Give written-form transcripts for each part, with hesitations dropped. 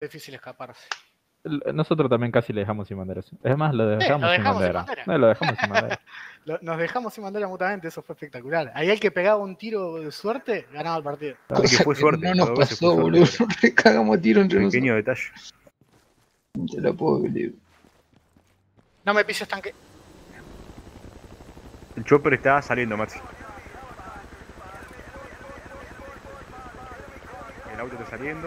difícil escaparse. Nosotros también casi le dejamos sin bandera. Es más, lo dejamos sin bandera. No, lo dejamos sin bandera. Nos dejamos sin bandera mutuamente, eso fue espectacular. Ahí el que pegaba un tiro de suerte ganaba el partido. Cosa que fue suerte. No nos pasó, boludo. Le cagamos tiro entre nosotros. Pequeño detalle. No te lo puedo creer. No me pises tanque. El chopper está saliendo, Maxi. El auto está saliendo.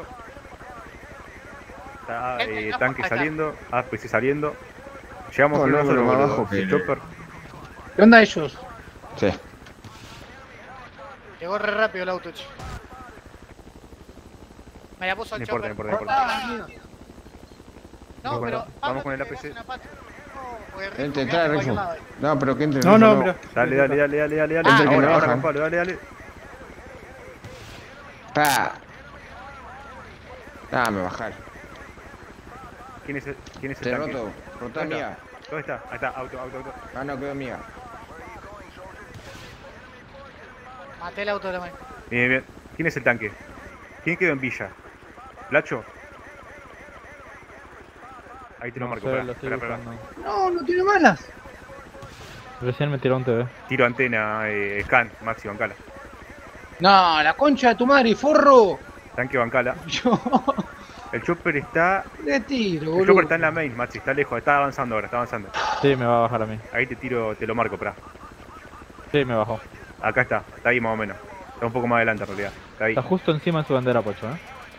Está tanque saliendo. APC saliendo. Llegamos a nosotros más abajo el chopper. ¿Qué onda ellos? Sí. Llegó re rápido el auto, che. Me la puso al chopper. No importa. No, pero vamos con el APC. Entre, trae Rifu. No, pero que entre. No, mira. Dale. Ahora, Juan Pablo, dale. Me bajar. ¿Quién es el Te tanque? roto. Rotá amiga. ¿Dónde está? Ahí está, auto. Ah, no, quedó amiga. Maté el auto de la mano. Bien. ¿Quién es el tanque? ¿Quién quedó en Villa? ¿Lacho? Ahí te lo marco, espera. No tiene malas. Recién me tiró un TV. Tiro antena, scan, Maxi, bancala. No, la concha de tu madre, forro. Tanque, bancala. Yo. El chopper está... Le tiro, boludo. El chopper está en la main, Maxi, está lejos, está avanzando ahora, Sí, me va a bajar a mí. Ahí te lo marco, espera. Sí, me bajó. Acá está ahí más o menos. Está un poco más adelante en realidad. Está ahí. Está justo encima de su bandera, Pocho,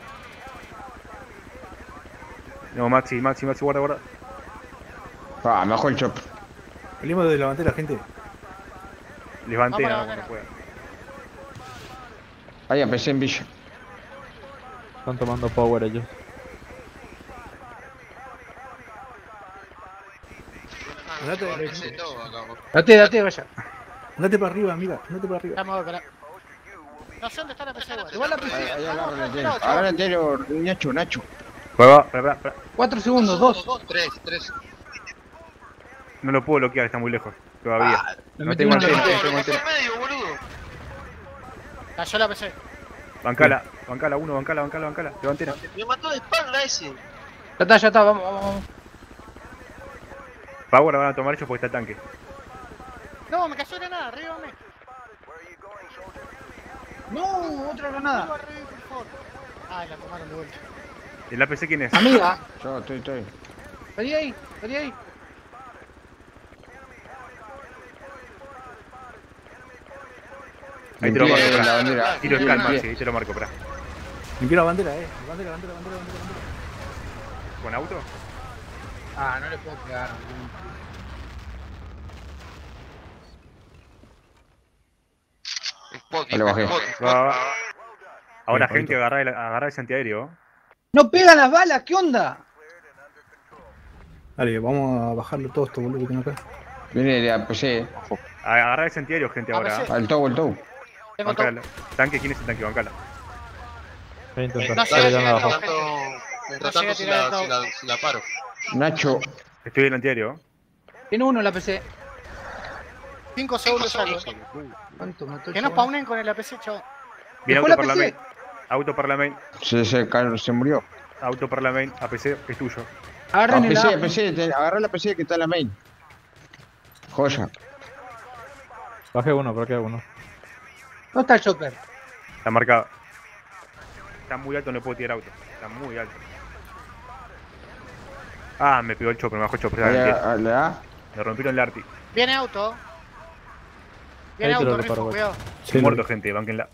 No, Maxi, guarda. Me bajó el chop. Salimos de la bandera, gente. Levanté, Vamos a la no bandera. puede. Ahí empecé en Villa. Están tomando power ellos. Date, vaya. Andate para arriba, amiga. Andate para arriba. Estamos acá. No sé dónde está la PC igual. Igual la PC. Ahí agarra el anterior. Agarra el anterior, Nacho. Espera. 4 segundos, 2. 3. No lo puedo bloquear, está muy lejos. Todavía. No tengo metí antena. ¿Qué pasó en medio, boludo? Cayó la PC. Bancala, uno. Lleva antena. Me mató de espalda ese. Ya está, vamos. Power la van a tomar ellos porque está el tanque. No, me cayó granada, arriba me. No, otra granada. Ay, la tomaron de vuelta. ¿El APC quién es? Amiga. Yo estoy. Vení ahí. Ahí te lo marco, La espera. bandera. Tiro scan, Maxi, ahí te lo marco, espera. Limpié la bandera, bandera. ¿Con auto? No le puedo pegar. Ahí lo bajé. Va. Ahora, Bien, gente, agarra ese antiaéreo. No pegan las balas, ¿qué onda? Dale, vamos a bajarlo todo esto, boludo, que tengo acá. Viene de APC. Agarra ese antiaéreo, gente, ahora. APC. Al tow. Tengo todo. Bancala. ¿Tanque? ¿Quién es el tanque? Bancala. Voy a intentar. No Dale, llega, ya me bajó. Mientras No llega a tanto, tirar el todo. si la paro. Nacho. Estoy en el antiaéreo. Tiene uno en la PC. 5 segundos salgo. ¿Cuánto mató? Que no spawnen con el APC, chavo. Viene ¿Dejó auto la para la PC? main. Auto para la main. Se murió. Auto para la main. APC es tuyo. Agarren el APC, agarra la PC que está en la main. Joya. Bajé uno, pero queda uno. ¿Dónde está el chopper? Está marcado. Está muy alto, no puedo tirar auto. Está muy alto. Me pegó el chopper, me bajó el chopper. Le da. Me rompieron el arti. Viene auto. Ahí te lo reparo, Rifo, güey. cuidado. Estoy muerto, gente, banquenla.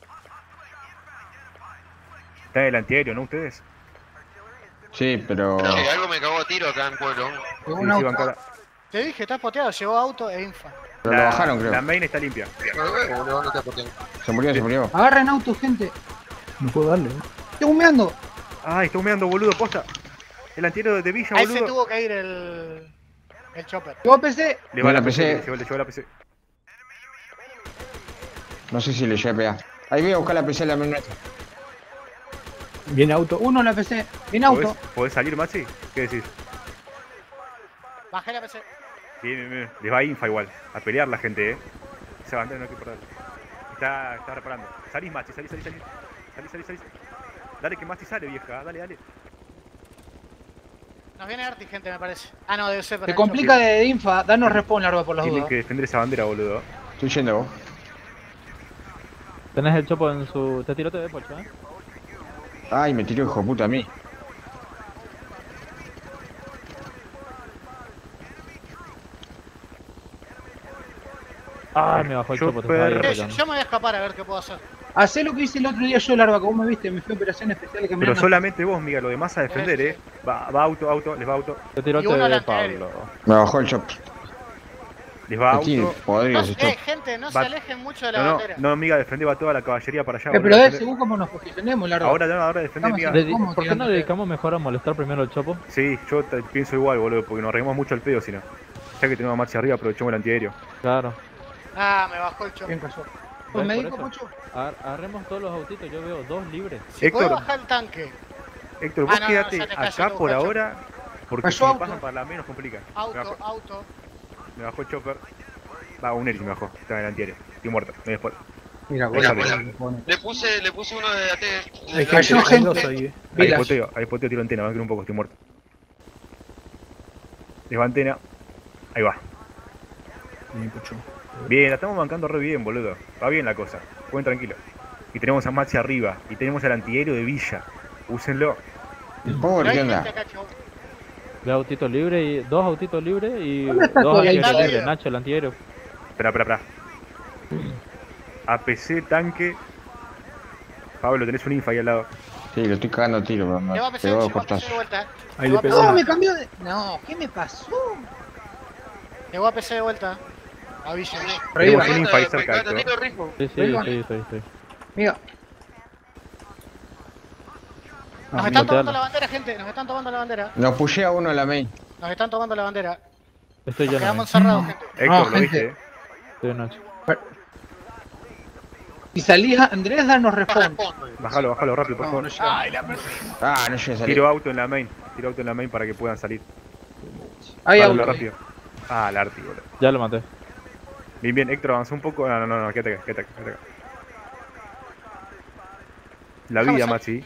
Está en el antiaéreo, ¿no? ¿Ustedes? Sí, pero. Che, algo me cagó a tiro acá en pueblo. Pegó Sí, un auto. bancala. Te dije, está poteado, llevó auto e infa. Pero lo bajaron, creo. La main está limpia. Boludo, no te aporté. Se murió. Agarren auto, gente. No puedo darle, Estoy humeando. Está humeando, boludo, posta. El antiaéreo de Villa, Ahí boludo. se tuvo que ir el chopper. Llevo PC. Le va Bueno, la PC, PC. le llevó la PC. No sé si le llegué a pegar. Ahí voy a buscar la PC de la main nuestra. Viene auto. Uno en la PC. Viene auto. ¿Podés salir, Maxi? ¿Qué decís? Bajé la PC. Bien. Les va a infa igual. A pelear la gente, Esa bandera no hay que perder. Está reparando. Salís, Maxi, salís. Dale que Maxi sale, vieja. Dale. Nos viene Arti, gente, me parece. Ah, no, debe ser para Te el complica choque. de infa, danos respawn largo por las Tienen dudas. que defender esa bandera, boludo. Estoy yendo vos. Tenés el chopo en su... Te tiró de pocho, Ay, me tiró hijo de puta a mí. Ay, me bajó el chopo, te estaba Chopper. derrotando. Yo me voy a escapar a ver qué puedo hacer. Hacé lo que hice el otro día yo, Larva, que vos me viste, me fui a operaciones especiales Pero caminando. solamente vos, Miga, lo demás a defender, Sí, sí. Va auto, les va auto. Te tiró Y uno al de antiaéreo. Pablo. Me bajó el chopper. Les va Tiene auto. podridos ese chopper. Gente, no se Va- alejen mucho de la No, bandera. no, Miga, defendé, va toda la caballería para allá. Pero boludo, de defendé. según cómo nos posicionemos, Larva. Ahora defendé, Estamos Miga. ¿Cómo ¿Por qué tirando no le dedicamos mejor a molestar primero al chopo? Sí, yo pienso igual, boludo, porque nos reímos mucho al pedo, si no. Ya que tenemos a Maxi arriba, aprovechemos el antiaéreo. Claro. Ah, me bajó el choque. Bien cayó. ¿Ves Pues me por dijo, eso? Pocho. Agarremos todos los autitos, yo veo 2 libres. Si podés Héctor. bajar el tanque. Héctor, vos Ah, no, quédate ya te cayó, acá por cayó. ahora, porque Cayó si me auto. pasan para la menos complica. Auto. Me bajó el chopper. Va, un Eric me bajó, estaba en el antiaéreo. Estoy muerto, me después. Mira, Mira, bueno. Le puse uno de AT. Hay Cayó gente, hay dos gente. ahí. Village. Ahí poteo, tiro antena, va a quedar un poco, estoy muerto. Les va antena. Ahí va. Bien, Pocho. Bien, la estamos bancando re bien, boludo. Va bien la cosa, jueguen tranquilo. Y tenemos a Maxi arriba, y tenemos al antiaéreo de Villa. Úsenlo. ¿El power Pero qué hay onda? gente acá, chabón. 2 autitos libres y 2 autitos libres y ¿Dónde está 2 todo el antiaéreos antiaéreo? libres. Nacho, el antiaéreo. Espera. APC, tanque. Pablo, tenés un infa ahí al lado. Sí, lo estoy cagando a tiro, pero me Le va a PC, pegó dos de cortazos. vuelta. Ahí Le le voy a pegó. No, PC. me cambió de... No, ¿qué me pasó? Le voy a PC de vuelta. A Villa. Reviva. Tenemos un infa ahí cerca de Tiro esto. rifle. Sí, Oigan. sí. Mira, Nos Ah, están boteala. tomando la bandera, gente. Nos están tomando la bandera. Nos pushé a uno a la main. Nos están tomando la bandera. Estoy Nos ya quedamos no. encerrados, gente. Héctor, No, lo gente. viste, Estoy Nacho. si salís, Andrés, danos respawn. Bájalo rápido, por No, favor. no llega. Ah, no llegué a salir. Tiro auto en la main para que puedan salir. Hay Bájalo auto. rápido. Ah, el arti, boludo. Ya lo maté. Bien, Héctor, avanzó un poco. No, quédate acá. La vida, Vamos, Maxi.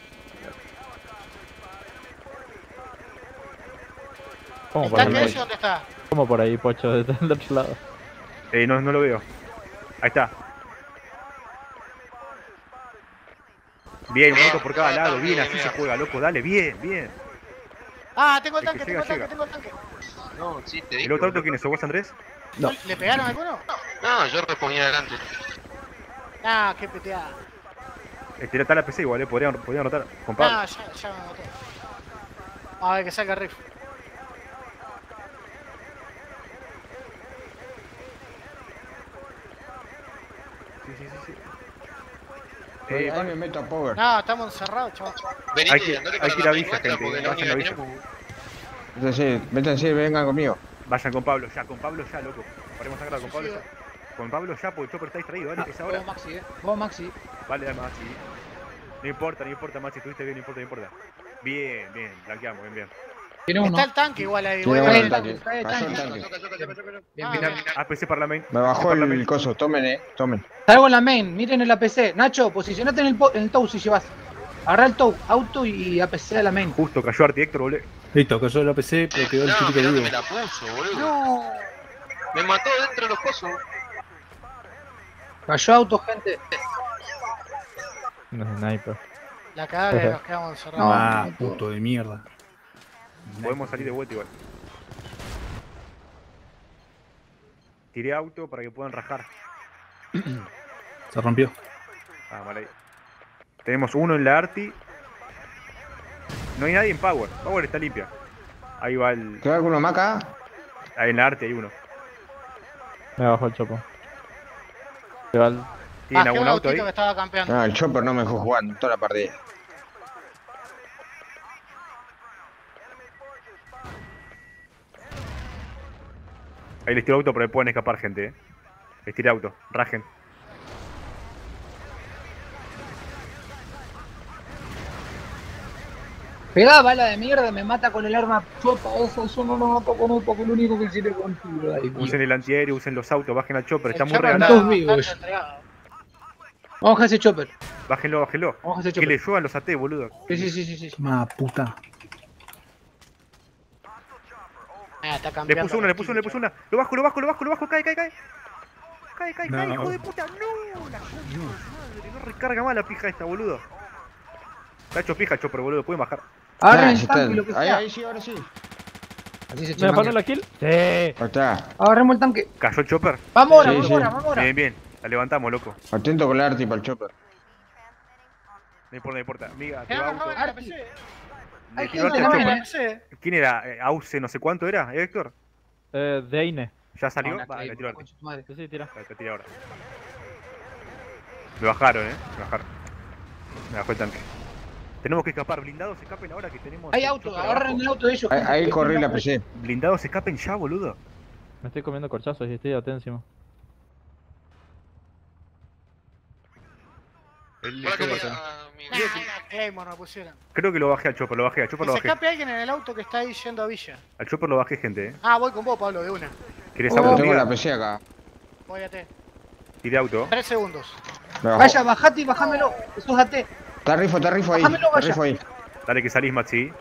¿Cómo ¿El por ahí, tanque ese Pocho? dónde está? ¿Cómo por ahí, Pocho? Desde el otro lado. No lo veo. Ahí está. Bien, un auto por cada lado. Bien, así se juega, loco. Dale, bien. Ah, tengo el El que tanque, llega, tengo el tanque. No, sí, te ¿El digo. otro auto quién es? ¿Sos vos, Andrés? No. ¿Le pegaron a alguno? No, yo respondía adelante. Ah, qué peteada. Está la PC igual, podrían anotar. Con Pablo. Ah, ya me mató. A ver que salga Riff. Sí. Ahí me meto a power. No, estamos encerrados, chaval. Venite, Hay que- andate hay para que ir a la Villa, nuestra, gente, porque la vayan a única Villa. tenemos. Métanse, vengan conmigo. Vayan con Pablo ya, loco. Paremos acá con Pablo ya. Con Pablo ya, porque el Chopper está distraído, dale, que es ahora. Vos, Maxi, Vos, Maxi. Vale, dale, Maxi. No importa, Maxi, estuviste bien, no importa. Bien, blanqueamos, bien. Tiene uno. Está el tanque igual ahí. Tiene igual uno ahí. el tanque. Cae Cayó el tanque. tanque. Bien, Ah, bien. APC para la main. Me bajó Para la el main. coso. Tomen, tomen. Salgo en la main, miren el APC. Nacho, posicionate en el tow si llevas. Agarra el tow, auto y APC a la main. Justo cayó Arti Héctor, boludo. Listo, cayó la PC, pero quedó el No, típico mirá que vivo. me la puso, boludo. No. Me mató dentro de los cosos. Cayó auto, gente. No es sniper. La cagada que nos quedamos encerrados. No. Ah, puto de mierda. Podemos salir de vuelta igual. Tiré auto para que puedan rajar. Se rompió. Ah, mal ahí. Tenemos uno en la Arti. No hay nadie en Power. Power está limpia. Ahí va el. ¿Queda alguno más acá? Ahí en la Arti hay uno. Me bajó el chopo. Se va al... ¿Tienen Bajé algún un auto ahí? autito que estaba campeando. No, el chopper no me dejó jugando toda la partida. Ahí les tiro auto, pero pueden escapar, gente. Les tiré auto. Rajen. Pegá bala de mierda, me mata con el arma chota esa. Yo no lo mato con un porque lo único que sirve contigo. Ay, Dios. Usen el antiaéreo, usen los autos, bajen al chopper. Está El muy chopper regalado. Todos vivos. está entregado. Vamos a ese chopper. Bájenlo. Vamos a ese Que chopper. le lluevan los AT, boludo. Sí. Ma puta. está Le cambiando. puso una, le puso una, le puso una. Lo bajo, lo bajo, lo bajo, lo bajo. Cae, cae, cae. Cae, cae, cae, No. hijo de puta. No, la puta madre. No recarga más la pija esta, boludo. Está hecho pija, Chopper, boludo. Pueden bajar. Agarren Ah, el ya tanque, está. lo que Ahí, sea. ahí sí, ahora sí. Así se ¿Me afanó chimanguea. la kill? Sí. Ahí está. Agarremos el tanque. ¿Cayó el Chopper? Vamos ahora, Sí, vamos sí. ahora, vamos ahora. Bien, bien. La levantamos, loco. Atento con el arti para el chopper. No importa, no importa. Amiga, te Mirá, va no, auto. en la PC. Le Hay tiró gente arte en al la Chopper. PC. ¿Quién era? Auce, no sé cuánto era, Héctor. Deine. ¿Ya salió? No, la Va, Claymore, le tiró arte. concha de tu madre. Sí, sí, tira. Te tira ahora. Me bajaron, me bajaron. Me bajó el tanque. Tenemos que escapar, blindados escapen ahora que tenemos. Hay el auto, Chopper agarren abajo. el auto de ellos. Ahí, ahí corrí la PC. Blindados escapen ya, boludo. Me estoy comiendo corchazos y estoy atención. El Para que Chopper. vea, Nah, Claymore me pusieron. Creo que lo bajé al Chopper, lo bajé. Al Chopper Que lo se bajé. escape alguien en el auto que está ahí yendo a Villa. Al Chopper lo bajé, gente, Ah, voy con vos, Pablo, de una. ¿Querés Yo auto, tengo la amiga? PC acá. Voy a T. Tiré auto. 3 segundos. Me bajó. Vaya, bajate y bajámelo. Eso es AT. Está rifo ahí. Bájamelo, Está vaya. rifo ahí. Dale que salís, Maxi.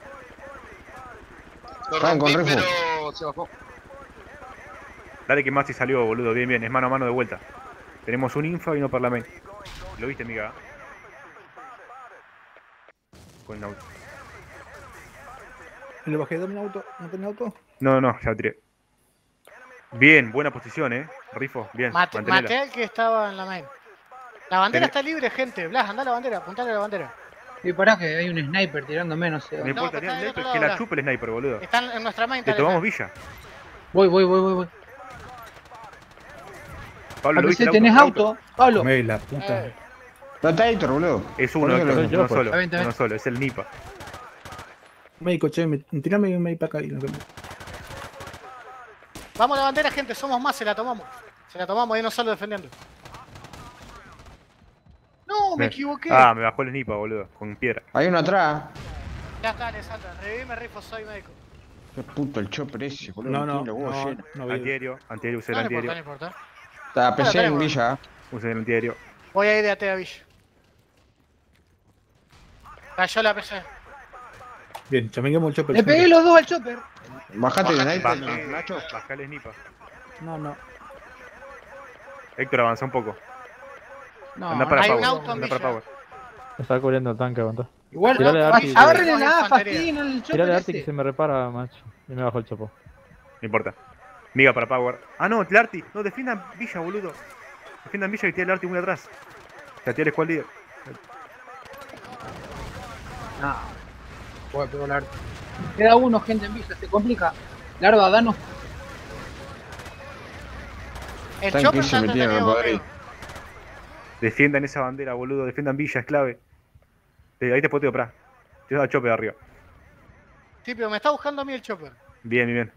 Lo Estaban con rompí, refo. pero se bajó. Dale que Maxi salió, boludo. Bien, bien. Es mano a mano de vuelta. Tenemos un info y no para la main. ¿Lo viste, amiga? Con el auto. ¿Le bajé de mi auto? ¿No tenía auto? No, no, ya lo tiré. Bien, buena posición, Rifo, bien. Maté mantenela. al que estaba en la main. La bandera Tenés- está libre, gente. Blas, andá a la bandera, apuntale a la bandera. Y pará que hay un sniper tirándome, no sé. No No, importa, pero está del el otro sniper, que lado, la chupe el sniper, boludo. Están en nuestra main. Le dale, tomamos dale. Villa. Voy. Pablo, ¿lo viste APC, el tenés el auto. Pablo. Come la puta. No está Héctor, boludo. Es uno, Ponelo, Héctor, soy yo, uno pues. solo. Está bien, está bien. Uno solo, es el Nipa. Médico, che, tirame un médico para acá y lo cambio. Vamos a la bandera, gente. Somos más, se la tomamos. Se la tomamos, hay uno solo defendiendo. No, me equivoqué. Ah, me bajó el Nipa, boludo, con piedra. Hay uno atrás. Ya está, Alessandra. Revivime, Rifo, soy médico. Qué puto el chopper ese, boludo. No, no, tiene los huevos no, llenos. no veo. Antiaéreo, usé el No importa, no antiaéreo. importa. Está PC en tenemos. Villa. Usé el antiaéreo. Voy a ir de AT a Villa. Cayó la PC. Bien, chameguemos el chopper. Le pegué los dos al chopper. Bajate de Bajé, Sniper, Nacho. bajé el Nipa. No, no. Héctor, avanza un poco. No, Anda para hay un Power. auto en Anda para Villa. Power. Me está cubriendo el tanque, aguanta. igual. Tirale a Arti. Agarren Tenemos la AFA, infantería. fastidien el chopper. Tirale arte que ese. se me repara, macho. Y me bajó el chopo. No importa. Miga para Power. Ah, no, el Arti. No, defiendan Villa, boludo. Defiendan Villa y tiene el Arti muy atrás. Ya tiene el squad líder. No. Voy a pegar la Arti. Queda uno, gente en Villa, se complica. Larva, danos. El Están chopper 15 está metidos en el entretenido Madrid. conmigo. Defiendan esa bandera, boludo. Defiendan Villa, es clave. Ahí te poteo, pra. Te da el chope de arriba. Sí, pero me está buscando a mí el chopper. Bien, bien.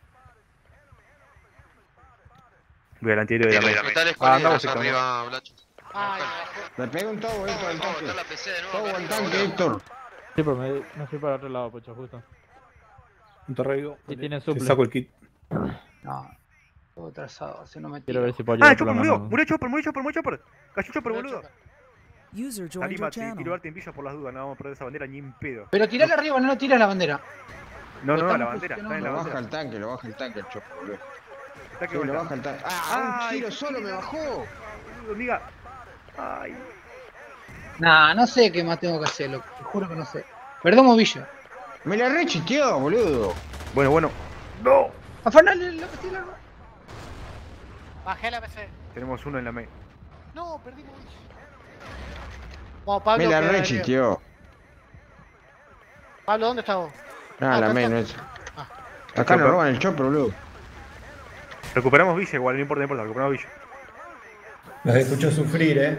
Voy al antiaéreo de la main. Está el Ah, escuadrón andamos, Héctor. arriba, Blacho. Ay, me bajó. Le pega un tobo, Héctor, al Está tanque. la PC de nuevo. Tobo acá al arriba, tanque, boludo. Héctor. Sí, pero me fui para otro lado, pocho, justo. Un torrego. Y tiene Te suple. saco el kit. No. Todo trazado, así no me Quiero tiro. ver si puedo Ah, llegar el por Chopper la murió. mano. Murió Chopper, murió Chopper, murió Chopper. Cayó Chopper, El boludo. chopper. User joined Salí, your Maxi. channel. Tiro arte en Villa por las dudas. No vamos a perder esa bandera ni en pedo. Pero tirale arriba, no lo tires la bandera. No, no, Estamos la bandera. Está en la Lo baja bandera. el tanque, lo baja el tanque el chopper, boludo. Está que Sí, lo vuelta. baja el tanque. Ah, un Ay, tiro solo me bajó. Boludo, amiga. Ay. Nah, no sé qué más tengo que hacer, loco. Te juro que no sé. Perdón, Villa. Me la rechiteó, boludo. Bueno, bueno. ¡No! Afanale la que tira. Bajé la PC. Tenemos uno en la main. No, perdimos Villa. Vamos, Pablo. Me la que- rechiteó. Pablo, ¿dónde estás vos? Ah, la acá main no está. es. Acá nos roban el chopper, boludo. Recuperamos Villa igual, no importa, no importa. Recuperamos Villa. Los escucho sufrir,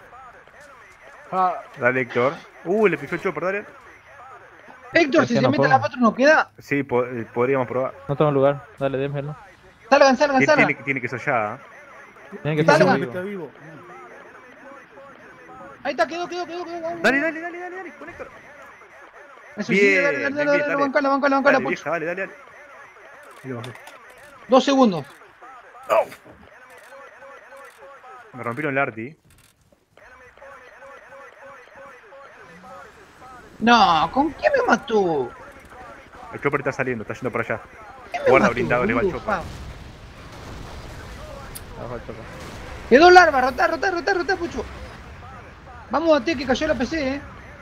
Dale, Héctor. Le pifó el Chopper, dale. Héctor, si Ya se no mete puedo. la 4 no queda. Sí, podríamos probar. No tengo lugar. Dale, démelo. Salgan, salgan, salgan. Tiene que ser ya. Tienen que Dale, ser dale. vivo. vivo. Ahí está, quedó. Vamos. Dale, con Héctor. Eso Bien, sí, dale, bien, dale, bancala, Dale, Pocho. vieja, dale. Y lo bajé. 2 segundos. Me rompieron el Arti. No, ¿con quién me mató? El Chopper está saliendo, está yendo para allá. Guarda blindado, le va el chopper. Abajo el chopper. Quedó larva, rotá, Pucho. Vamos a T que cayó la PC,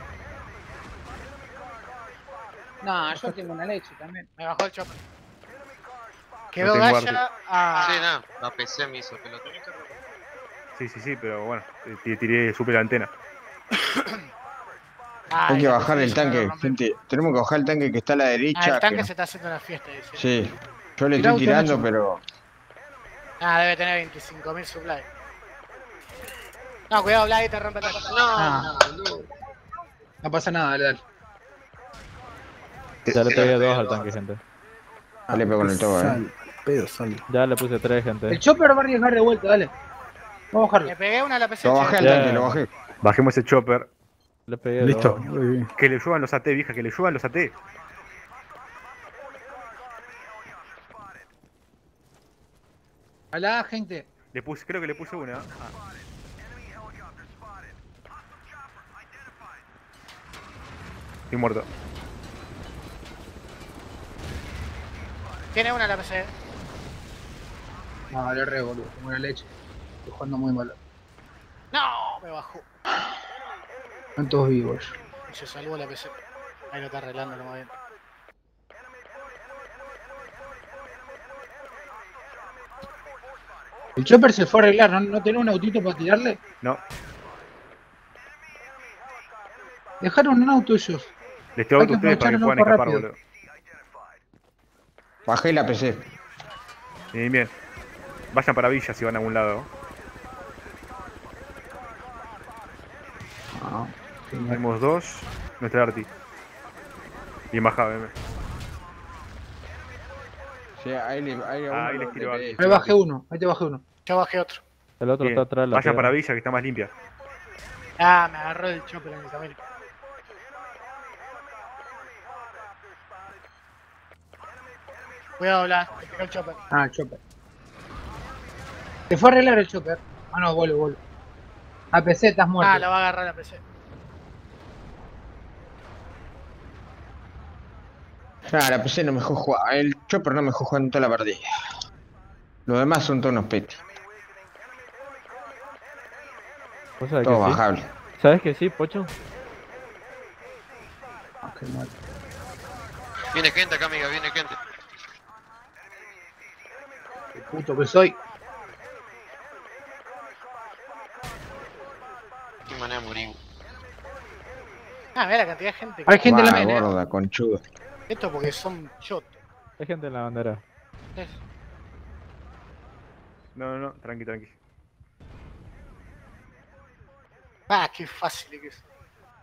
No, yo tengo una leche también. Me bajó el chopper. Quedó tengo Gaya a... Sí, no, la PC me hizo pelota. Sí, pero bueno, tiré super antena. Hay que bajar el tanque, gente. Tenemos que bajar el tanque que está a la derecha. El tanque que... se está haciendo una fiesta, dice. Sí. Yo le estoy tirando, pero... Debe tener 25.000 supply. No, cuidado, Blade, te rompe el tanque. No pasa nada, dale. Ya le pegué 2 al tanque, gente. Dale, pego con el todo, Sal. Ya le puse 3, gente. El chopper va a arriesgar de vuelta, dale. Vamos a bajarlo. Le pegué una a la PC. Lo bajé al tanque, lo bajé. Bajemos ese chopper. Le pegué Listo. 2. Muy bien. Que le lluevan los AT, vieja, que le lluevan los AT. Alá, gente. Creo que le puse una. Estoy muerto. Tiene una a la PC. No, le re, boludo. Como una leche. Estoy jugando muy mal. No, me bajó. Están todos vivos. Y se salvó la PC. Ahí lo está arreglando lo más bien. El chopper se fue a arreglar, ¿no tenés un autito para tirarle? No, Dejaron un auto ellos. les tengo Hay que a ustedes para que aprovechar el puedan auto escapar, rápido. boludo. Bajé la PC. Bien. Vayan para Villa si van a algún lado. Tenemos 2. Nuestra Arti. Bien bajado, Sí, ahí les tiro algo. Ahí bajé uno, ahí te bajé uno. Yo bajé otro. El otro Bien. está atrás de la Vayan piedra. para Villa que está más limpia. Me agarró el chopper en el camino. Cuidado, Blas, te pegó el chopper. El chopper. Se fue a arreglar el chopper. No, vuelve. APC, estás muerto. Lo va a agarrar la PC. La PC no me dejó jugar. El chopper no me dejó jugar en toda la partida. Los demás son todos unos petis. ¿Vos sabés Todo que sí? bajable. ¿Sabes que sí, Pocho? Qué mal. Viene gente acá, amiga, viene gente. Qué puto que soy. Qué manera de morir. Mira la cantidad de gente. Hay gente en la Va, main, gorda, conchuda. Esto porque son shot. Hay gente en la bandera. No, tranqui. Qué fácil que es.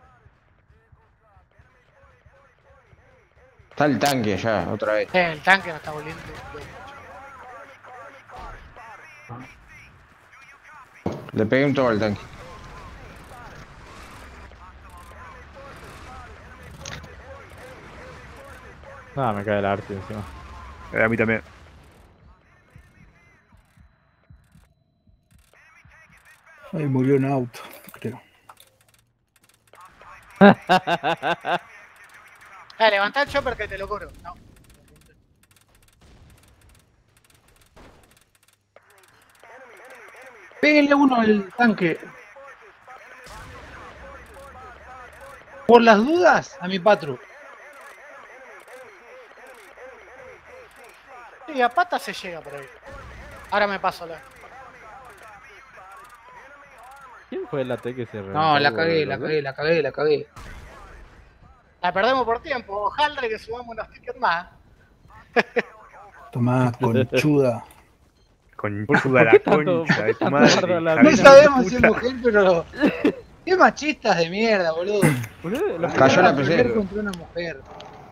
Está el tanque allá, otra vez. El tanque no está volviendo. Le pegué un todo al tanque. Me cae el arte encima. A mí también. Ahí murió un auto, creo. Levantá el chopper que te lo cubro. No. Péguenle uno al tanque. Por las dudas, a mi patru. Sí, a pata se llega por ahí. Ahora me paso la. ¿Quién fue el AT que se reventó? No, la boludo? cagué. La perdemos por tiempo. Ojalá que subamos unos tickets más. Tomá, conchuda. Conchuda la qué tanto- concha de tu tanto madre. bardo la hija No de sabemos si puta. es mujer, pero. Qué machistas de mierda, boludo. Boludo, los Cayó la primeros- PC. Mujer contra una mujer.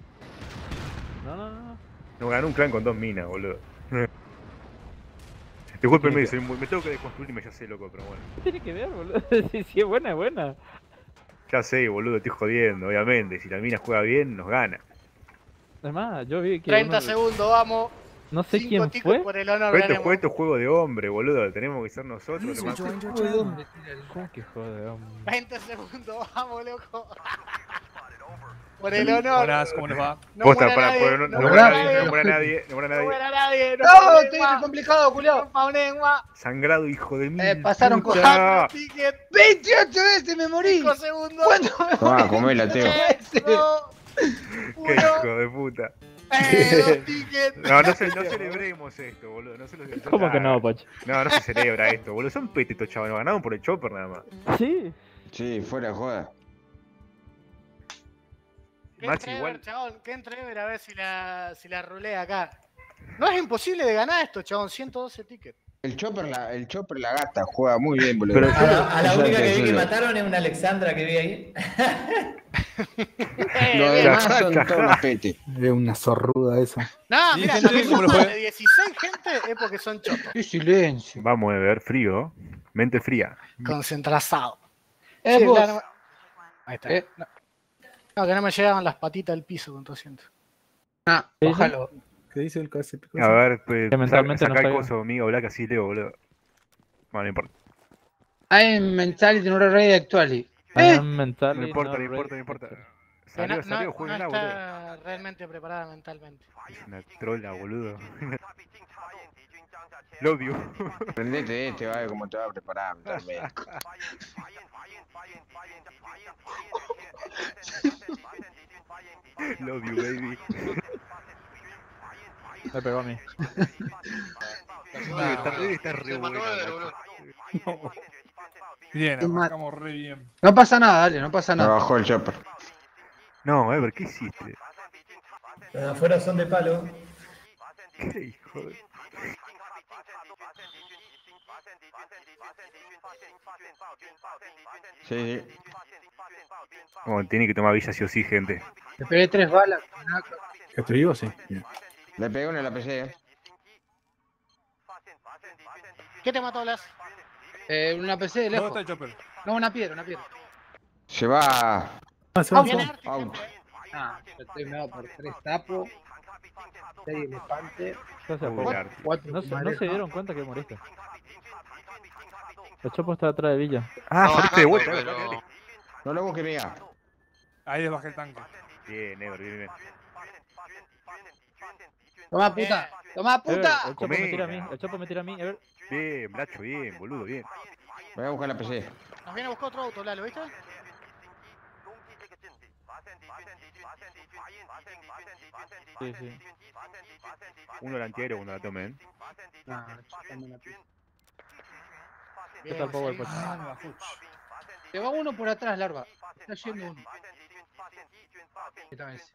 No. Nos ganó un clan con 2 minas, boludo. Disculpenme, me tengo que desconstruirme, ya sé, loco, pero bueno. ¿Qué tiene que ver, boludo? Si es buena, es buena. Ya sé, boludo, estoy jodiendo, obviamente. Si la mina juega bien, nos gana. Además, yo vi que 30 uno- segundos, vamos. no sé 5 quién tickets fue. por el honor. Pero esto ganemos. es juego de hombre, boludo. Tenemos que ser nosotros. User Lo más... joined your ¿De channel. dónde? ¿Cómo que jode, hombre? 20 segundos, vamos, loco. Por el honor. Buenas, ¿cómo les va? No Posta, muera para, nadie, no no muera muera nadie, no nadie. muera nadie, no muera No nadie. muera nadie. No, estoy complicado, culiao. Sangrado, hijo de mí. Pasaron puta. 4 tickets, 28 veces me morí. 5 segundos. ¿Cuánto me morí? Comela, Teo. 3, 2, Qué 1. hijo de puta. 2 tickets. No, no celebremos esto, boludo. No ¿Cómo que no, Pocho? No, no se celebra esto, boludo. Son petes estos chavales. Ganaron por el chopper nada más. Sí. Sí, fuera de joda. Machi, igual. Chabón, que entre Ever a ver si la rulea acá. No es imposible de ganar esto, chabón. 112 tickets. El chopper la gata, juega muy bien, boludo. Pero A la Eso única hay que vi que decirlo. mataron es una Alexandra que vi ahí. Los demás son todos unos petes. Es una zorruda esa. No, Sí, mira, gente, lo que ¿cómo lo suman fue? de 16 gente es porque son chotos. Qué silencio. Vamos a ver, frío. Mente fría. Concentrado. Es Sí, vos. claro. Ahí está. No, que no me llegaban las patitas del piso con 200. Ojalá. ¿Qué dice el KSP? A ver, pues. Que mentalmente Saca no el pega. coso, amigo, Black, así leo, boludo. Bueno, no importa. I'm mentality not ready actually. Mental. No importa, no importa, no importa. Salió, No jueguenla, boludo. está realmente preparada mentalmente. Es una trola, boludo. Love you. Prendete de este, va a ver cómo te va a preparar mentalmente. Love you, baby. Me pegó a mí. Está re Se mató buena, Ever, macho. boludo. Bien, Qué mal. arrancamos re bien. No pasa nada, dale, no pasa Me nada. bajó el chopper. No, Ever, ¿qué hiciste? Los de afuera son de palo. ¿Qué hijo de... Sí, sí. Oh, tiene que tomar villa sí o sí, gente. Le pegué 3 balas. ¿Destruido? Sí. Bien. Le pegué una en la PC, ¿Qué te mató, Blas? Una PC de ¿Dónde lejos. está el chopper? No, una piedra, una piedra. Se va. Ah, se va, se Viene va. Arti, Out. gente. Ah, yo estoy meado por 3 sapos, 6 elefantes, Ya se Uy, apagó. Arti. 4 No se dieron cuenta que moriste. El Chopo está atrás de Villa. Ah, No, saliste de bajando, vuelta, pero- Ever, dale, No lo busques, mía. Ahí les bajé el tanque. dale. Bien, Ever, bien, bien. Toma puta, toma puta. El Chopo me tira a Comela. mí. El Chopo me tira a mí. Ever. Bien, Bracho, bien, boludo, bien. Voy a buscar la PC. Nos viene a buscar otro auto, Lalo, ¿viste? Sí, sí. Uno al antiaéreo, uno la tomen. No, chupame una piedra. ¿Qué tal, Power, seguimos. Pocho? Ah, me bajó. Te va uno por atrás, larva. Está yendo uno. Esta vez.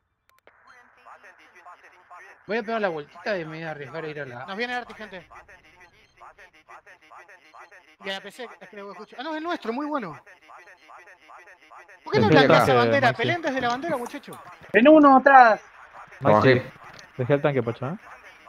Voy a pegar la vueltita y me voy a arriesgar a ir a la. Nos viene Arti, gente. Y a la PC, es que lo escucho. Ah, no, es el nuestro, muy bueno. ¿Por qué no Estoy planteas acá. esa bandera? Maxi. Peleen desde la bandera, muchachos. En uno atrás. Lo Maxi, bajé. dejé el tanque, Pocho, ¿eh?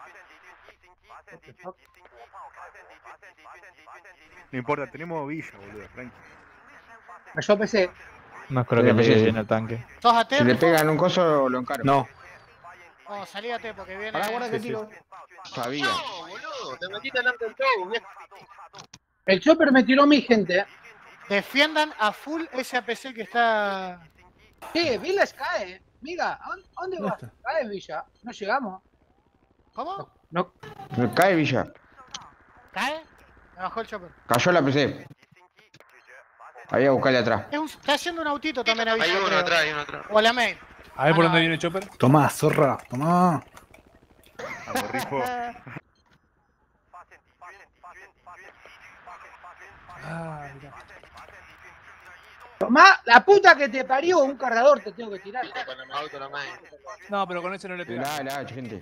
No importa, tenemos villa, boludo, tranqui. Cayó PC. No creo Sí, que sí, llegue sí. bien el tanque. ¿Sos AT? Si le pegan un coso, lo encaro. No. Oh, salí AT porque viene. Pará, guarda que Sí, tiro. Sabía. No, boludo, te metiste delante del show, viejo. El chopper me tiró mi gente. Defiendan a full ese APC que está. Villa cae. Miga, ¿a dónde vas? Cae Villa. No llegamos. ¿Cómo? No. Me cae Villa. ¿Cae? Me bajó el chopper. Cayó la PC. Ahí a buscarle atrás. Está haciendo un autito también a Villa, Hay uno creo. atrás, hay uno atrás. O a la main. A ver por Ah, dónde no. viene el chopper. Tomá, zorra. Tomá. Vamos, rifo. Ah, mirá. Tomá la puta que te parió. Un cargador te tengo que tirar. Con el auto la main. No, pero con ese no le pega. La gente.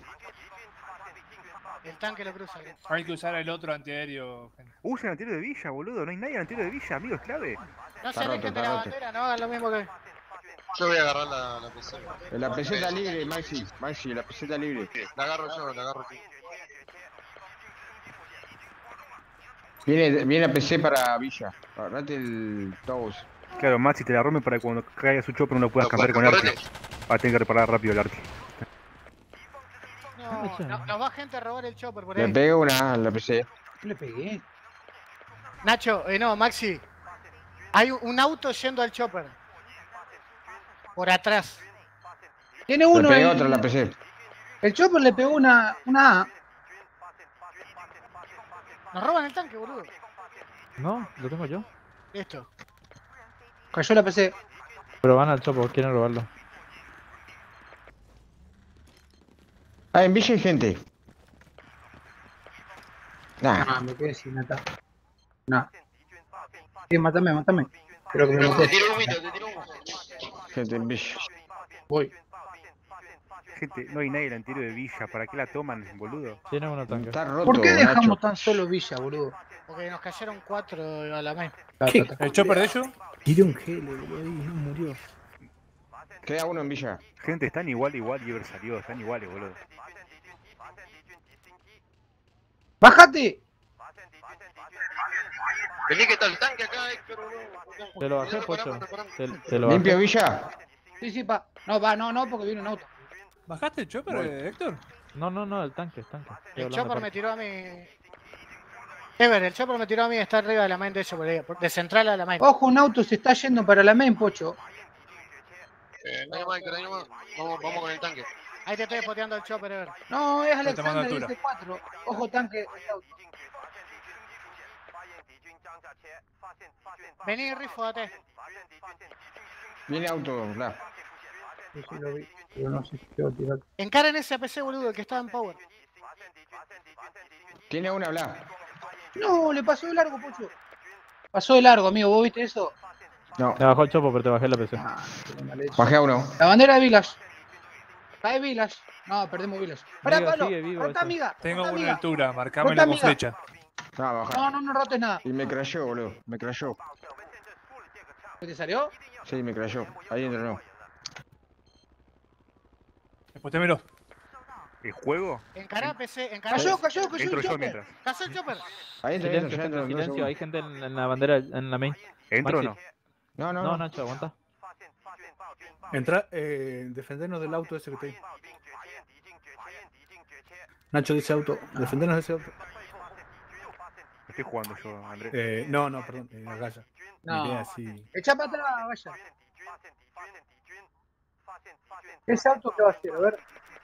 El tanque lo cruza. Hay que usar el otro antiaéreo, gente. Usa el antiaéreo de villa, boludo. No hay nadie en el antiaéreo de villa, amigo, es clave. No se Está roto, alejen de está la roto. bandera, no hagan lo mismo que. Yo voy a agarrar la PC. La PC está libre, Maxi. Maxi, la PC está libre. La agarro yo, la agarro yo. Viene la PC para Villa. Agarrate el Tows. Claro, Maxi te la rompe para que cuando caiga su chopper no lo puedas No, cambiar con Arti. correte. Va a tener que reparar rápido el Arti. No, nos va gente a robar el chopper por Le ahí. pego una a la PC. No le pegué. Nacho, no, Maxi. Hay un auto yendo al chopper. Por atrás. Tiene Le uno. pegué otro a la PC. El Chopper le pegó una A. Nos roban el tanque, boludo. No, lo tengo yo. Listo. Cayó la PC. Pero van al chopo, quieren robarlo. Ah, en Villa hay gente. Nah. Ah, me quedé sin ataque. No. Sí, mátame. Pero que me Te maté. tiro humito, te tiro humo. Gente en Villa. Voy. Gente, no hay nadie en el tiro de Villa. ¿Para qué la toman, boludo? Tiene uno tanque. Está roto, ¿Por qué dejamos Nacho. tan solo Villa, boludo? Porque nos cayeron 4 a la main. ¿Qué? ¿El chopper de ellos? Tiré un gel, boludo, ahí, no murió. Queda uno en Villa. Gente, están igual y Ever salió. Están iguales, boludo. ¡Bájate! Vení que está el tanque acá, Héctor, boludo. Te lo bajé, Pocho. Te lo ¿Limpio bajé. Villa? Sí, pa. No, porque viene un auto. ¿Bajaste el chopper, Héctor? No, el tanque, Estoy El hablando chopper aparte. me tiró a mí. Ever, el chopper me tiró a mí, está arriba de la main de ellos, por ahí, de central a la main. Ojo, un auto se está yendo para la main, Pocho. No hay más, Héctor, ahí nomás. Vamos con el tanque. Ahí te estoy spoteando el chopper, Ever. No, es No te mando Alexander, altura. dice 4. Ojo, tanque. el auto. Vení, rifódate. Viene auto, la. Sí, lo vi. Pero no sé si quiero tirar. Encaren ese APC, boludo, el que estaba en power. Tiene una, bla. No, le pasó de largo, Pocho. Pasó de largo, amigo. ¿Vos viste eso? No, Me bajó el chopo, pero te bajé la PC. Ah, qué mala leche. bajé a uno. La bandera de Village. Cae Village. No, perdemos Village. Pará, Amiga, Pablo. sigue vivo Rota, ese. amiga. Tengo Rota, una amiga. altura, Rota, marcámela con amiga. flecha. No, baja. No rotes nada. Y me crashó, boludo. Me crashó. ¿Qué te salió? Sí, me crashó. Ahí entró, no. Después ¿El juego? Encará APC, encará. Cayó Entro el yo chopper. mientras. Cayó el chopper. Ahí entró, Silencio, ya gente, entró. silencio. Hay gente en la bandera, en la main. ¿Entro o no? Maxi. No, No, Nacho, aguanta. Entra, defendernos del auto ese que te. Nacho dice auto, defendernos de ese auto. Estoy jugando yo, Andrés. No, perdón, Gaya. No. Miré así. Echa para atrás, vaya. ¿Ese auto qué va a hacer? A ver.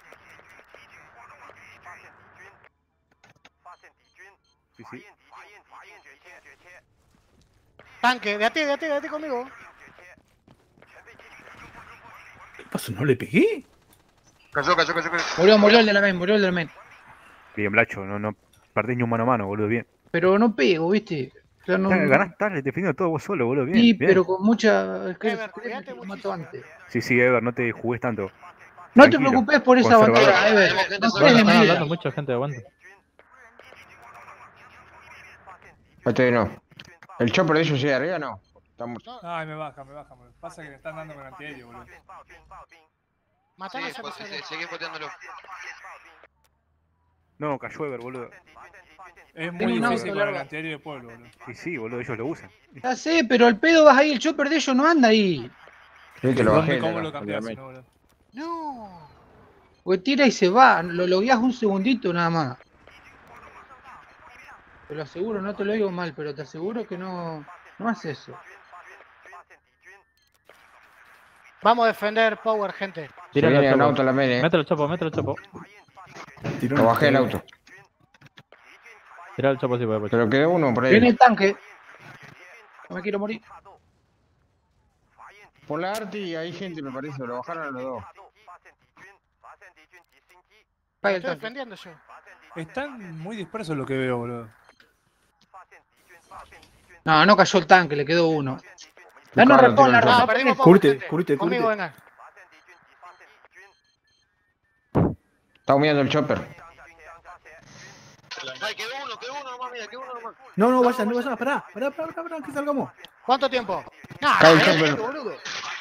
Sí. Tanque, date conmigo. ¿Qué pasó? ¿No le pegué? Cayó. Murió el de la main, Bien, Blacho, no perdés ni un mano a mano, boludo, bien. Pero no pego, ¿viste? O sea, no, Ganás, estás defendiendo todo vos solo, boludo, bien. Sí, bien. pero con mucha... Es que Ever, cuidate lo mato muchísimo. antes. Sí, Ever, no te jugués tanto. No te Tranquilo. preocupes por esa Conservador. bandera, Ever. Tenemos gente No sola. tenés Están medida. hablando mucha gente, aguanta. Este no. ¿El chopper de ellos llega arriba no? Estamos... Ay, me baja. Pasa que le están dando con antiaéreo, boludo. Matame ese APC. Seguí boteándolo. No, cayó Ever, boludo. Es Tiene muy un auto difícil con el largo. antiaéreo de pueblo, boludo. Y sí, boludo, ellos lo usan. Ya sé, pero al pedo vas ahí, el chopper de ellos no anda ahí. Sí, te lo bajé. ¿Cómo la- lo cambiás, la- si no, boludo? No. Porque tira y se va, lo logueas un segundito nada más. Te lo aseguro, no te lo digo mal, pero te aseguro que no hace eso. Vamos a defender power, gente. Se Tírale viene al un chopo. auto a la media, Mételo el chopo. Tiró Lo una bajé el pistola. auto. Tira el chopo si puede, Pocho. Pero quedó uno por Viene ahí. el tanque. No me quiero morir. Por la Arti hay gente, me parece. Lo bajaron a los dos. Cae el Estoy tanque. defendiendo yo. Están muy dispersos lo que veo, boludo. No cayó el tanque, le quedó uno. Danos Claro, repón, la tiene No, ropa. perdimos power, Curte, gente. curte. Conmigo, venga. Está humeando el chopper. Ay, quedó uno nomás, mira, quedó uno nomás. No, vaya, pará, que salgamos. ¿Cuánto tiempo? No, Cae el no, chopper. boludo.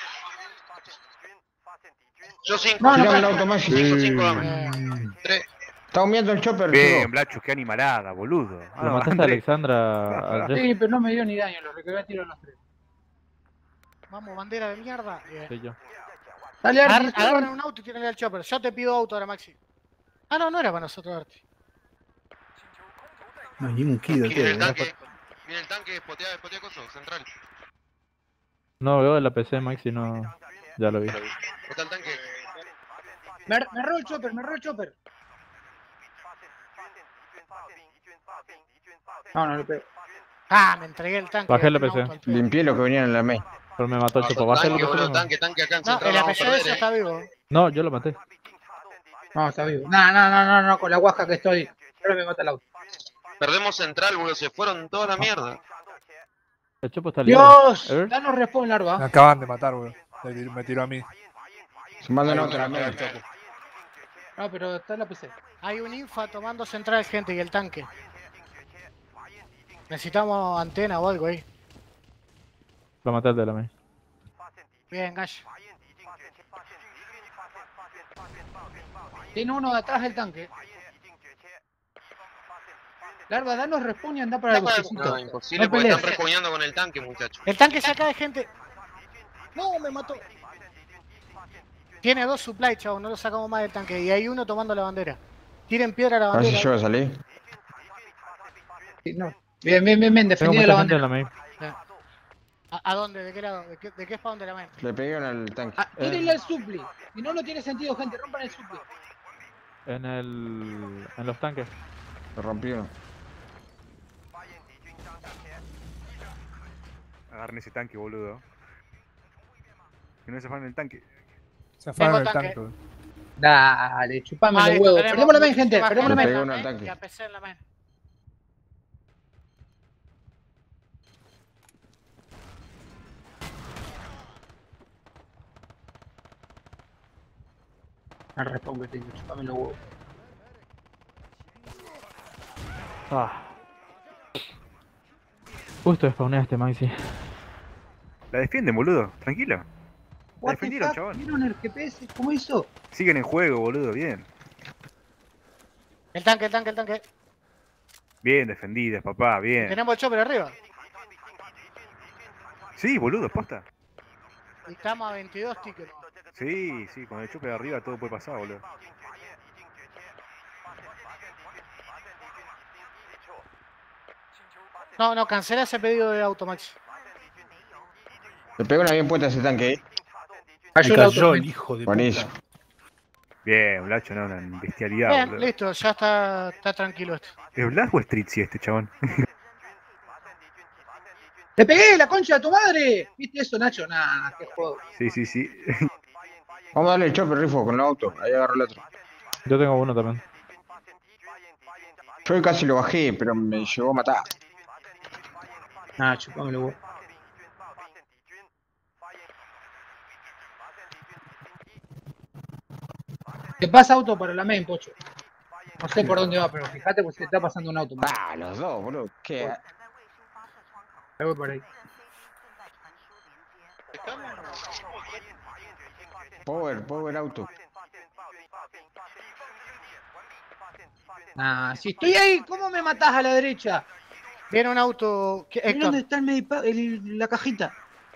Yo 5. No, Tirame el auto más. 5 dame. 3. Está humeando el chopper, Bien, chico. Blacho, qué animalada, boludo. Lo mataste a Andrés. Alexandra. Andrés. Sí, pero no me dio ni daño, lo recagué a tiro a los tres. Vamos, bandera de mierda. Bien. Soy yo. Dale, Arti, Agarran un auto y tírenle al chopper. Yo te pido auto ahora, Maxi. Ah, no era para nosotros, Arti. No, ni un kido, Viene el tío. tanque, spotea coso, central. No veo la PC, Maxi, no. Ya lo vi. Está el tanque. Me robo el chopper, me robo el chopper. No, no le pego. Ah, me entregué el tanque. Bajé el un APC. auto al pedo. Limpié lo que venía en la main. Pero me mató el chopo. Bajé el Tanque, boludo, APC. tanque acá en No, central. el Vamos a APC de perder, eso está vivo. No, yo lo maté. No, está vivo. No, con la guasca que estoy. Ahora me mata el auto. Perdemos central, boludo. Se fueron toda la mierda. El chopo está libre. Dios, A ver. danos respawn Me larva. acaban de matar, boludo. Me tiró a mí. Se mandan Ahí auto a la me pega main. el chopo. No, pero está en la PC. Hay un infa tomando central, gente, y el tanque. Necesitamos antena o algo ahí. Lo maté al de la main. Bien, Gash. Tiene uno de atrás del tanque. Larva, danos respawn y anda para el bosquecito. No, imposible No porque pelees. están respondiendo con el tanque, muchachos. El tanque se acaba de gente. No, me mató. Tiene 2 supply, chavo, no lo sacamos más del tanque. Y hay uno tomando la bandera. Tiren piedra a la A ver si bandera. yo voy a salir. Sí, no. Bien, Tengo defendido mucha la gente en bandera. la main. ¿A dónde? ¿De qué lado? ¿De qué spawn de la main? Le pegué al tanque. Ah, tírenle el supli. Y no tiene sentido, gente. Rompan el supli. En los tanques. Lo rompí uno. Agarren ese tanque, boludo. Que no se afanen el tanque. Se fueron Tengo el tanque. tanque, boludo. Dale, chupame Vale, los huevos. tenemos Perdemos la main, gente. muchísima Perdemos la gente Le main. pegué uno al tanque. Y APC en la main. Al respawn que tengo. Chupame los huevos. Ah. Justo spawné a este Maxi. La defienden, boludo. Tranquilo. La What the defendieron, fuck? chabón. ¿Vieron el GPS? ¿Cómo hizo? Siguen en juego, boludo. Bien. El tanque. Bien defendidas, papá. Bien. Tenemos el chopper arriba. Sí, boludo, posta. Y estamos a 22 tickets. Sí, sí, con el chupe de arriba todo puede pasar, boludo. No, cancela ese pedido de Automax. Le pegó una bien puesta a ese tanque, Cayó Me el auto. cayó el hijo de puta. Buenísimo. Bien, Blacho, no, una bestialidad, Bien, boludo. listo, ya está tranquilo esto. ¿Es Black o Stritzy este chabón? ¡Le pegué la concha de tu madre! ¿Viste eso, Nacho? Nah, qué juego. Sí, sí, sí. Vamos a darle el chopper rifo con el auto. Ahí agarro el otro. Yo tengo uno también. Yo casi lo bajé, pero me llegó a matar. Nah, chupame los huevos. Te pasa auto para la main, pocho. No sé por dónde va, pero fíjate porque se te está pasando un auto. Ah, los dos, boludo. ¿Qué? Me voy por ahí. Power auto. Nah, si estoy ahí, ¿cómo me matás a la derecha? Viene un auto. Mira Héctor, dónde está la cajita.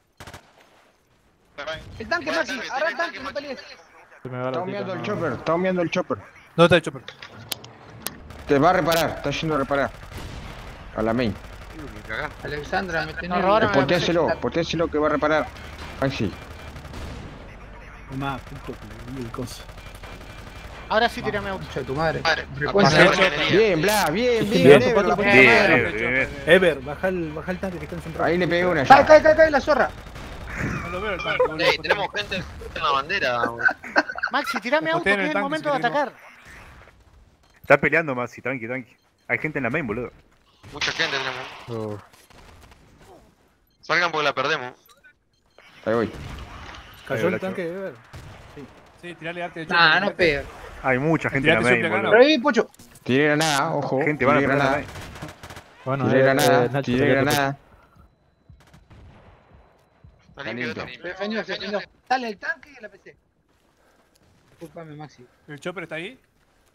El tanque, Maxi, agarra el tanque, no pelees. Se me va la Está tita, humeando el no. chopper. Está humeando el chopper. ¿Dónde está el chopper? Te va a reparar. Está yendo a reparar. A la main. Me cagás. Alexandra, me tenés. Nos robaron. Potéaselo que va a reparar. Maxi. Tomá, puto, que me vi el coso. ahora sí tirame auto. Concha de tu madre. Madre, Frecuencia. aparte de la ingeniería. Bien, Bla, bien, Bien, bien. bien, Ever, bien, Bien, bien, bien. Ever, baja el tanque que está en central. Ahí le pegué una Cae, ya. cae la zorra. No lo veo el tanque, boludo. Ey, tenemos gente en la bandera, boludo. Maxi, tirame Como auto, que tiene es el el tanque, momento de si querés, atacar. Está peleando, Maxi, tranqui. Hay gente en la main, boludo. Mucha gente tenemos. Oh. Salgan porque la perdemos. Ahí voy. Cayó el Blacho. tanque de Ever. Sí, tirale arte de chopper. Nah, no pega. Hay mucha gente en la Tirate main, siempre boludo. Reviví, pocho. Tiré granada, ojo. Gente van a Tiré pelear en la granada. main. Bueno, Tiré granada. Nacho, Tiré peleate, granada. Está limpio, limpio. está limpio. Defendió. Dale el tanque y la PC. Disculpame, Maxi. ¿El chopper está ahí?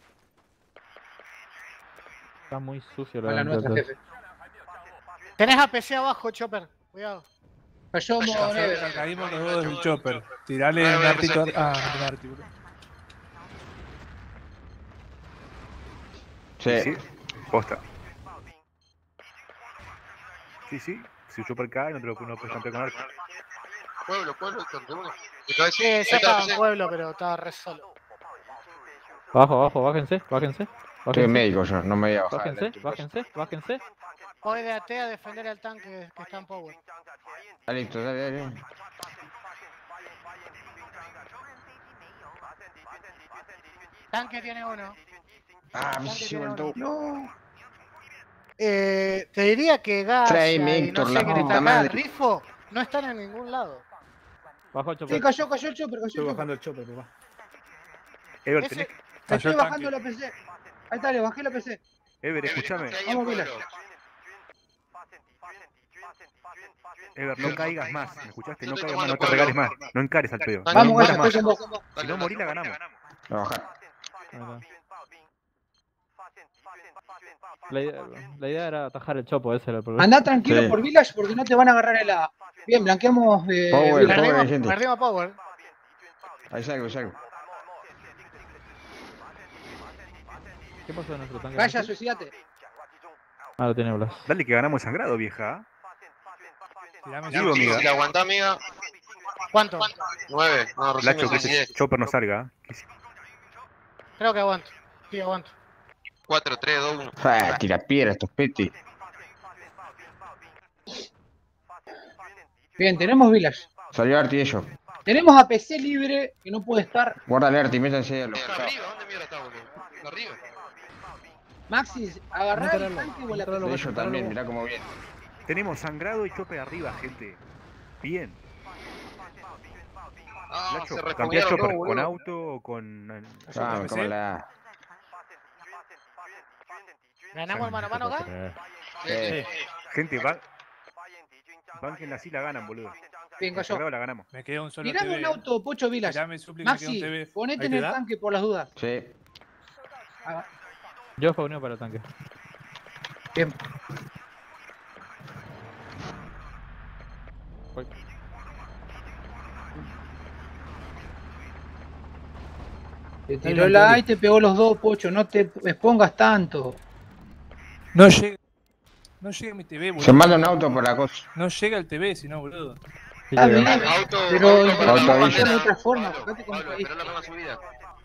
Está muy sucio la Con la nuestra, verdad. jefe. Tenés APC abajo, Chopper. Cuidado. Cayó modo neve. Caímos los dos del chopper. Tirale Ah, un voy a artito. empezar. Ah, no tiene arti, boludo. Sí. Sí, posta. Sí, sí. Si el chopper cae, no te lo puedes campear con arco. Pueblo, Héctor, de una. Sí, ya estaba en pueblo, pero estaba re solo. Abajo, bájense. Estoy médico yo, no me voy a bajar. Bájense. Voy de AT a defender al tanque que está en power. Listo, dale. Tanque tiene uno. Me llevo el toque. No. Te diría que Gaia Tráeme, y no Héctor, sé la quién está puta acá, madre. Rifo, no están en ningún lado. Bajo el Sí, chopper. cayó el chopper, Estoy bajando el chopper, papá. Ever, Ese- tenés... Le Cayó estoy el bajando tanque. la PC. Ahí está, le bajé la PC. Ever, escúchame. Vamos, Vila. Ever, no caigas más. ¿Me escuchaste? No caigas más, no te regales más. No encares al pedo. Vamos, no Gaya, mueras estoy más. con vos. Si no morís, la ganamos. Voy a bajar. La idea era atajar el chopo, ese era el problema. Andá tranquilo Sí. por Village porque no te van a agarrar el A. Bien, blanqueamos Power, Village. power, gente. Perdimos power. Ahí salgo. ¿Qué pasó de nuestro tanque? Gaya, suicidate. Lo tiene Blas. Dale que ganamos sangrado, vieja. Tirame Digo, Si amiga. la aguantá, amiga. ¿Cuánto? 9. No, recién Lacho, me que suicidé. ese chopper no salga. Creo que aguanto. Sí, aguanto. 4, 3, 2, 1. Tira piedra estos petes. Bien, tenemos Village. Salió Arti ellos. Tenemos a PC libre que no puede estar. Guárdale Arti, métanse a los Arriba, ¿dónde mierda está, boludo? Arriba. Maxi, agarrá el Mételo, tanque o la mételo. PC. ellos también, mirá cómo viene. Tenemos sangrado y chopper arriba, gente. Bien. Ah, Lacho, se cambiá respondieron chopper todos, con boludo. auto o con... Vamos, como la... ¿Ganamos el mano a mano acá? Gente, banquen así la ganan, boludo. Bien, Con cayó. sangrado la ganamos. Me queda un solo Tirame TV. un auto, Pocho Village. Tirame supli, me queda un Maxi, TV. ponete ¿Ahí en te el da? tanque por las dudas. Sí. Ah, Yo spawneo para el tanque. bien. Te tiró la A y te pegó los dos, Pocho. No te expongas tanto. No llega mi TV, boludo. Se manda un auto por la cosa. No llega el TV, si no, boludo. Está bien, Auto, pero auto, intentamos auto, hacerlo de auto. otra forma. Pablo, Fíjate cómo Pablo, caíste. esperá la nueva subida.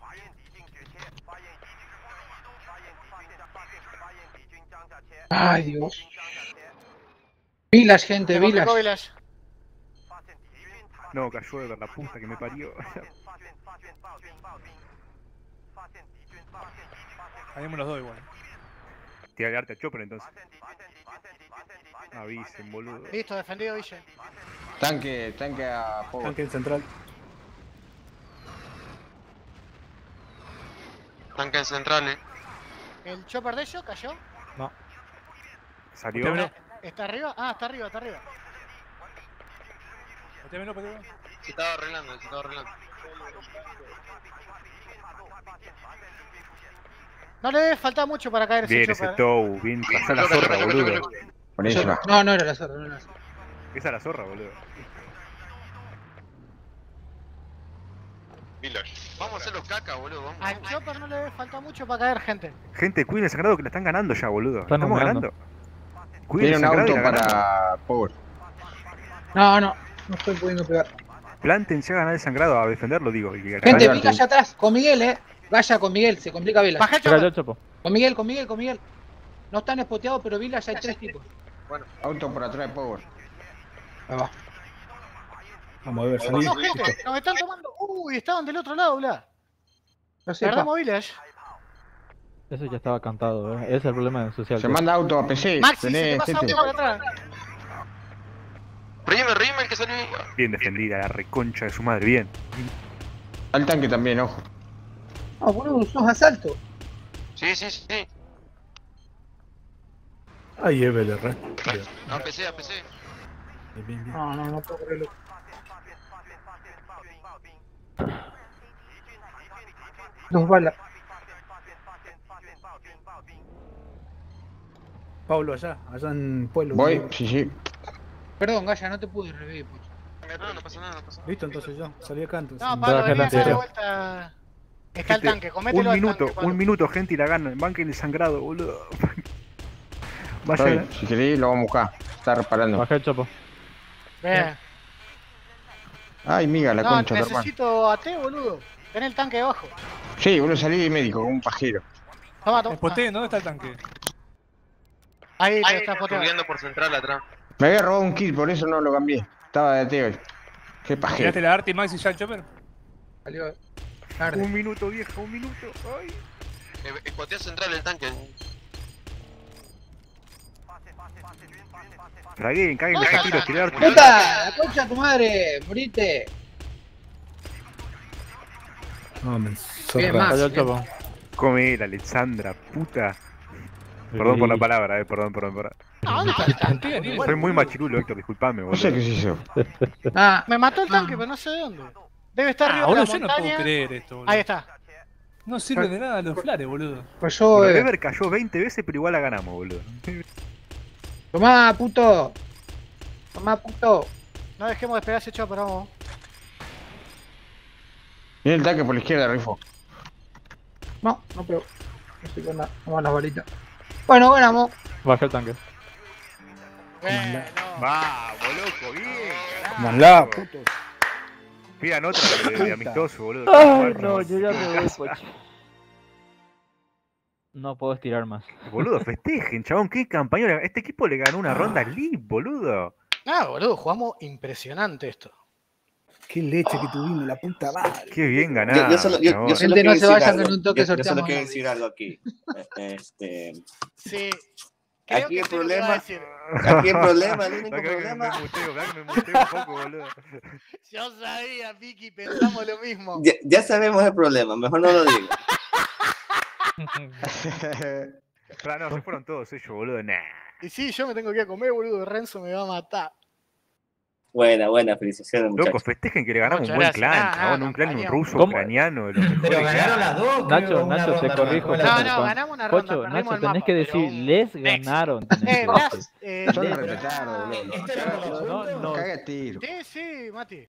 Ay, Dios. Village, gente, Te complicó Village. Village. No, cayó de ver la puta que me parió. Caímos los dos igual. Tirarte a chopper entonces. Avisen, boludo. Listo, defendido Villa. Tanque a Power. Tanque en central. Tanque en centrales. ¿El chopper de ellos cayó? Salió. Usted ¿Está arriba? Ah, está arriba. Pateamelo. Se estaba arreglando, No le debe faltar mucho para caer ese Bien ese chopper. Tow, bien pasó la zorra, boludo. Buenísima. No, no era la zorra, no era la zorra. Esa es la zorra, boludo. Village. Vamos a hacer los caca, boludo. Vamos. Al chopper no le debe faltar mucho para caer, gente. Gente, cuiden el sangrado que la están ganando ya, boludo. Están Estamos ganando. ganando. Cuiden Tiene el un sangrado y auto la ganamos. para Power. No estoy pudiendo pegar. Plántense a ganar el sangrado, a defenderlo, digo. Y que Gente, ganar. Villa allá atrás, con Miguel, Vaya con Miguel, se complica Villa. Bajé el Se cayó chopper. el chopo. Con Miguel. No están spoteados, pero Villa ya hay 3 tipos. Auto por atrás de Power. Ahí va. Vamos a ver, salí. No, gente, nos están tomando. Uy, estaban del otro lado, bla. No sé, Perdemos Village. Eso ya estaba cantado, Ese es el problema del social. Se manda auto a PC. Maxi, se te Tenés pasa gente. auto por atrás. Rime, el que salió. Bien defendida, la reconcha de su madre, bien. Al tanque también, ojo. No, boludo, sos asalto. Sí. Ay, EBLR. APC. Bien. No puedo creerlo. Dos balas. Pablo, allá en Pueblo. Voy, sí. Perdón, Gaya, no te pude revivir, Pocho. No pasa nada. Listo, entonces ya. Salí acá entonces. No, Pablo, Baja venía a la dar de tierra. vuelta. Está el Gente, tanque, comételo un al minuto, tanque, Pablo. un minuto, gente, y la ganan. Banquen el sangrado, boludo. Vaya. Estoy. Si queréis, lo vamos a buscar. Está reparando. Bajé el chopo. Bien. Ay, miga, la No, concha, tu hermano. necesito a T, boludo. Ten el tanque debajo. Sí, boludo, salí de médico con un pajero. Toma, toma. Spoteen, ¿dónde está el tanque? Ahí te está poteando. Subiendo por central atrás. Me había robado un kill, por eso no lo cambié. Estaba de T hoy. Qué pajero. ¿Tiraste la Arti, Max y ya el chopper? Salió tarde. Un minuto, vieja, un minuto. Ay. Escotea central el tanque. Fraguen, caguen, deja tiros, tirar. ¡Puta! ¡La concha de tu madre! ¡Morite! No, me Bien, Max. Cayó el chopo. Come la Alexandra, puta. Perdón por la palabra, perdón. No, ¿dónde está el tanque? Soy muy machirulo, Héctor, disculpame, No boludo. sé qué se hizo. Ah, Me mató el tanque, pero no sé de dónde. Debe estar arriba de Boludo, la yo no puedo montaña. creer esto, boludo. Ahí está. No sirve de nada los flares, boludo. pues yo. Bueno, Ever cayó 20 veces, pero igual la ganamos, boludo. Tomá, puto. Tomá, puto. No dejemos de esperar ese chopper, vamos. Viene el tanque por la izquierda, Rifo. No, no pego. No estoy con nada. Vamos las balitas. Bueno, ganamos. Baja el tanque. Bueno. Vamos, loco, bien. Mandá, puto. Pidan otra de amistoso, boludo. Ay, no, yo ya me voy, poche. No puedo estirar más. Boludo, festejen, chabón, qué campaña. Este equipo le ganó una ronda live, boludo. Ah, boludo, jugamos impresionante esto. Qué leche que tuvimos, la puta madre. Qué bien ganado. Yo solo Gente, no quiero se decir vayan algo. con un toque Yo solo sorteamos. quiero decir algo aquí. Sí. Creo Aquí que el sé lo que va a problema, decir. aquí el problema, el único Me problema. muteo un poco, boludo. Yo sabía, Vicky, pensamos lo mismo. Ya sabemos el problema, mejor no lo digo. Claro, no, se fueron todos ellos, boludo. Nah. Y sí, yo me tengo que ir a comer, boludo. Renzo me va a matar. Buena, felicitaciones, Loco, muchachos. festejen que le ganamos un Muchas buen gracias. clan, Nada, chabón. nada, Un clan campaña. ruso, ¿Cómo? ucraniano, de los mejores Pero clans. ganaron las dos. Nacho, una Nacho, te ronda corrijo. más. No, ¿Cómo no, la- ganamos una ronda. Pocho, perdimos Nacho, el tenés mapa, que pero decir, un les next. ganaron. tenés que Blas, decir. Son Les- repetardo, boludo. Este era por la No, segunda. no. Caga tiro. Sí, Mati.